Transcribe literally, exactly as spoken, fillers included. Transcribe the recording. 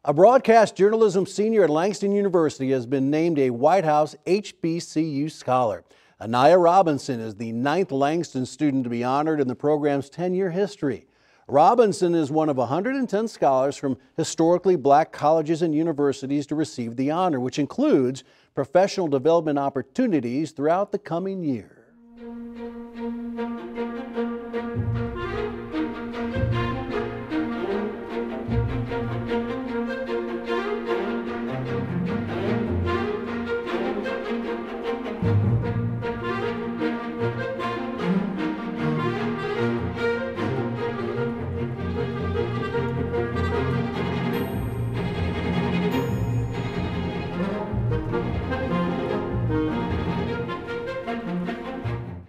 A broadcast journalism senior at Langston University has been named a White House H B C U Scholar. Anaya Robinson is the ninth Langston student to be honored in the program's ten-year history. Robinson is one of one hundred ten scholars from historically black colleges and universities to receive the honor, which includes professional development opportunities throughout the coming year.